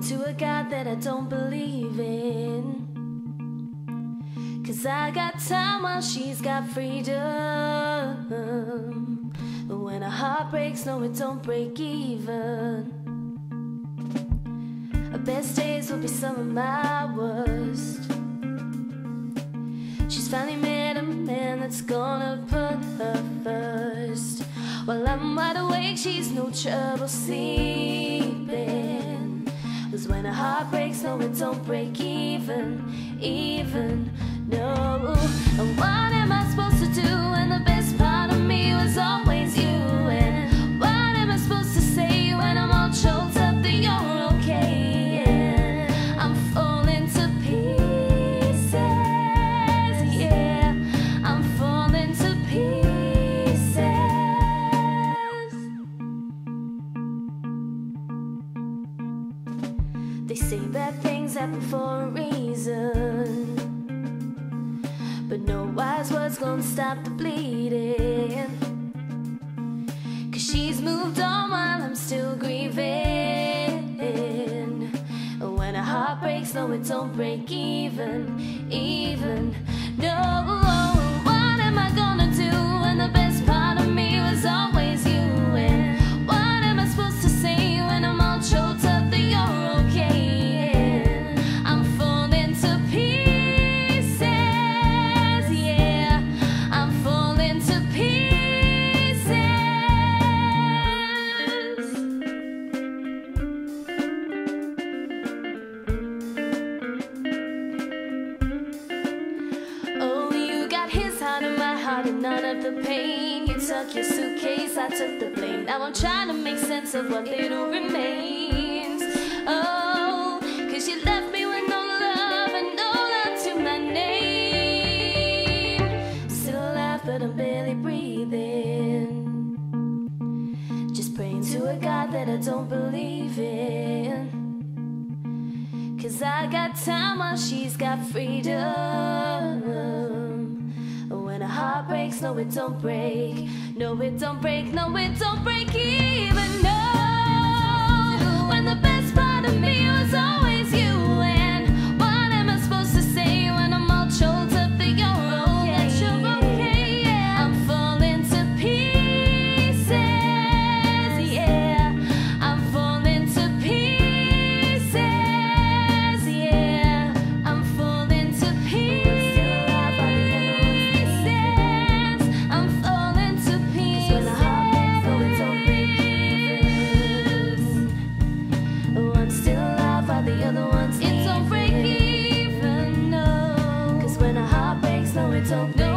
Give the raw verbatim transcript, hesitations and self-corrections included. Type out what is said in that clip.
to a God that I don't believe in. 'Cause I got time while she's got freedom. When a heart breaks, no, it don't break even. Her best days will be some of my worst. She's finally met a man that's gonna put her first. While I'm wide awake, she's no trouble sleeping. 'Cause when a heart breaks, no, it don't break even, even, no. And what am I supposed to do when the best part of me was always you? And what am I supposed to say when I'm all choked up that you're okay? And I'm falling to pieces, yeah, I'm falling to pieces. They say bad things happen for a reason, but no wise words gonna stop the bleeding. 'Cause she's moved on while I'm still grieving. When a heart breaks, no, it don't break even, even, no. What am I gonna do when the best part of me was always you? And what am I supposed to say when I'm all choked up that you're okay? I'm falling to pieces, yeah, I'm falling to pieces. Oh, you got his heart and my heart and none of the pain. You took your suitcase, I took the blame. Now I'm trying to make sense of what little remains. Oh, 'cause you left me with no love and no love to my name. Still alive, but I'm barely breathing. Just praying to a God that I don't believe in. 'Cause I got time while she's got freedom. When a heart breaks, no, it don't break. No, it don't break, no, it don't break even, no. When the best part of me was always you. And what am I supposed to say when I'm all choked up that you're okay? You're okay, yeah. I'm falling to pieces, yeah, I'm falling to pieces, yeah, I'm falling to pieces, I'm falling to pieces. When a heart breaks, no, it don't break even. One's still alive while the other one's it don't break even, no. 'Cause when a heart breaks, no, it don't break